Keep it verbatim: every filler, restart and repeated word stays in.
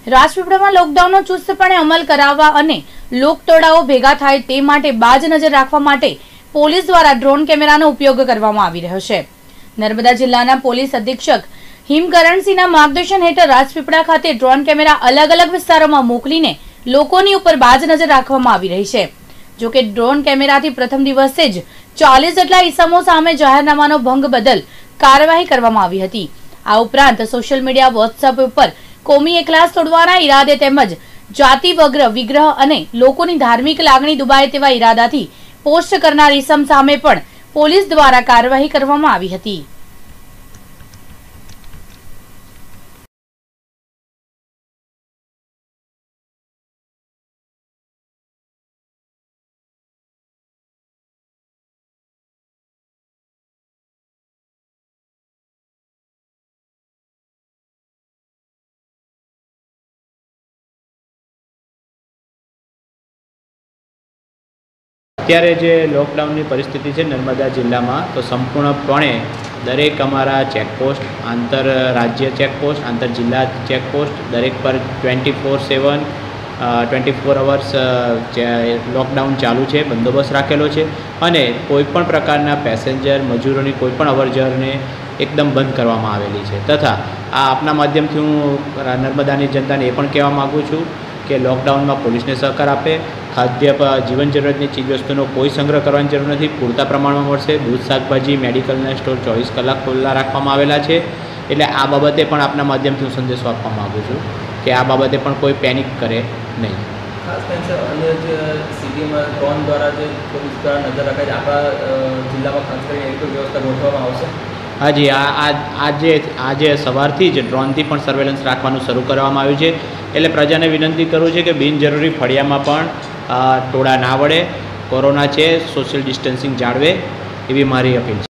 રાજપીપળામાં લોકડાઉનનો ચુસ્તપણે અમલ કરાવવા અને લોકટોળાઓ ભેગા થાય તે માટે બાજ નજર રાખવા માટે પોલીસ દ્વારા ડ્રોન કેમેરાનો ઉપયોગ કરવામાં આવી રહ્યો છે। નર્મદા જિલ્લાના પોલીસ અધિક્ષક હિમકરણસિંહના માર્ગદર્શન હેઠળ રાજપીપળા ખાતે ડ્રોન કેમેરા અલગ અલગ વિસ્તારોમાં મોકલીને લોકોની ઉપર બાજ નજર રાખવામાં આવી રહી છે। જો કે ડ્રોન કેમેરાથી પ્રથમ દિવસે જ ચાલીસ જેટલા ઇસમો સામે જાહેરનામાનો ભંગ બદલ કાર્યવાહી કરવામાં આવી હતી। આ ઉપરાંત સોશિયલ મીડિયા વોટ્સએપ ઉપર કોમી એકલાસ તોડવાના ઈરાદે તેમજ જાતિ વગ્ર વિગ્રહ અને લોકોની ધાર્મિક લાગણી દુભાય તેવા ઈરાદાથી પોસ્ટ કરનાર ઇસમ સામે પણ પોલીસ દ્વારા કાર્યવાહી કરવામાં આવી હતી। અત્યારે જે લોકડાઉનની પરિસ્થિતિ છે નર્મદા જિલ્લામાં, તો સંપૂર્ણપણે દરેક અમારા ચેકપોસ્ટ, આંતર રાજ્ય ચેકપોસ્ટ, આંતર જિલ્લા ચેકપોસ્ટ દરેક પર twenty four seven twenty four hours lockdown ચાલુ છે, બંદોબસ્ત રાખેલો છે અને કોઈપણ પ્રકારના પેસેન્જર મજૂરોની કોઈપણ અવરજવરને એકદમ બંધ કરવામાં આવેલી છે। તથા આ આપના માધ્યમથી હું નર્મદાની જનતાને એ પણ કહેવા માગું છું કે લોકડાઉનમાં પોલીસને સહકાર આપે। ખાદ્ય જીવન જરૂરિયાતની ચીજવસ્તુનો કોઈ સંગ્રહ કરવાની જરૂર નથી, પૂરતા પ્રમાણમાં મળશે। દૂધ, શાકભાજી, મેડિકલના સ્ટોર ચોવીસ કલાક ખુલ્લા રાખવામાં આવેલા છે। એટલે આ બાબતે પણ આપના માધ્યમથી હું સંદેશો આપવા માગું છું કે આ બાબતે પણ કોઈ પેનિક કરે નહીં। ખાસ કરીને અન્ય જે સિટીમાં ડ્રોન દ્વારા જે પોલીસ દ્વારા નજર રખાય છે, આપણા જિલ્લામાં ખાસ કરીને એવી કોઈ વ્યવસ્થા ગોઠવવામાં આવશે? હાજી, આ આજે આજે સવારથી જ ડ્રોનથી પણ સર્વેલન્સ રાખવાનું શરૂ કરવામાં આવ્યું છે। એટલે પ્રજાને વિનંતી કરું છે કે બિનજરૂરી ફળિયામાં પણ ટોળા ના વળે, કોરોના છે, સોશિયલ ડિસ્ટન્સિંગ જાળવે, એવી મારી અપીલ છે।